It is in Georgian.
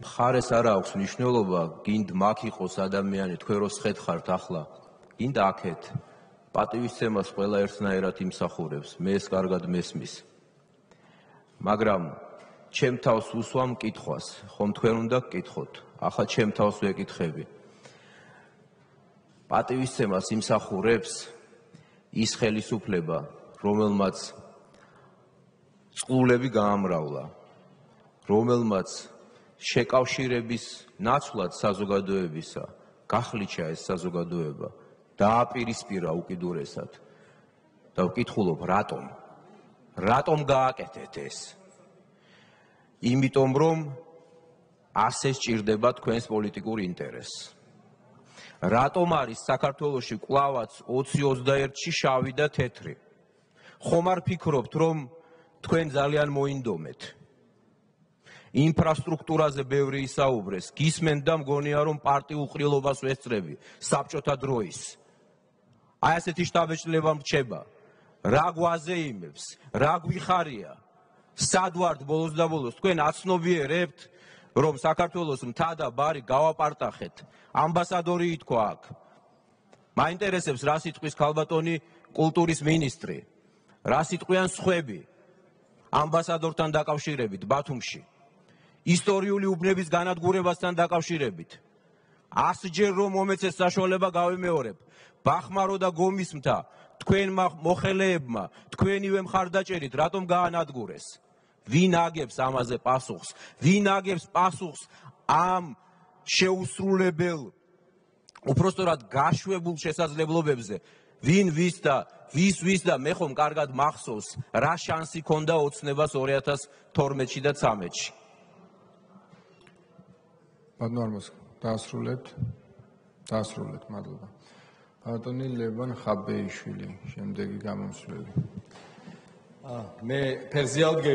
მხარეს არ აქვს მნიშვნელობა, გინდ მაგ იყოს ადამიანი, თქვენ რო სხედხართ ახლა, გინდა აქეთ. პატივისცემას ყველა ერთნაირად იმსახურებს, მე ეს კარგად მესმის. მაგრამ ჩემ თავს უსვამ კითხვას, ხომ თქვენ უნდა გკითხოთ, ახლა ჩემ თავს ვეკითხები. პატივისცემას იმსახურებს ის ხელისუფლება, რომელმაც წყლულები გაამრავლა, რომელმაც შეკავშირების ნაცვლად საზოგადოებისა გახლიჩა ეს საზოგადოება, დააპირისპირა უკიდურესად და ვკითხულობ რატომ? რატომ გააკეთეთ ეს? იმიტომ რომ ასე სჭირდება თქვენს პოლიტიკურ ინტერესს. რატომ არის საქართველოში კვლავაც 20-21-ში შავი და თეთრი? ხომ არ ფიქრობთ, რომ თქვენ ძალიან მოინდომეთ? ინფრასტრუქტურაზე ბევრი ისაუბრეს, გისმენთ და მგონია რომ პარტიულ ყრილობას ვესწრები საბჭოთა დროის. აი ასეთი შთაბეჭდილება მრჩება. რა გვაზეიმებს, რა გვიხარია? სად ვართ ბოლოს და ბოლოს? თქვენ აცნობიერებთ, რომ საქართველოს მთა და ბარი გავაპარტახეთ. ამბასადორი ითქვა აქ. მაინტერესებს რა სიტყვის ქალბატონი კულტურის მინისტრი, რა სიტყვიან სხვები ამბასადორთან დაკავშირებით ბათუმში. ისტორიული უბნების განადგურებასთან დაკავშირებით. 100-ჯერ რომ მომეცეს საშუალება გავიმეორებ. ბახმარო და გომის მთა თქვენმა მოხელეებმა, თქვენივე მხარდაჭერით რატომ გაანადგურეს? ვინ აგებს ამაზე პასუხს? ვინ აგებს პასუხს ამ შეუსრულებელ, უпростоრად გაშვებულ შესაძლებლობებზე? ვინ ვის და მე ხომ კარგად მახსოვს, რა შანსი ქონდა ოცნებას 2012-ში და 2013-ში. ბატონო არმოს, დაასრულეთ, მადლობა. ბატონი ლევან ხაბეიშვილი, შემდეგი გამომსვლელი. მე ფერზიალ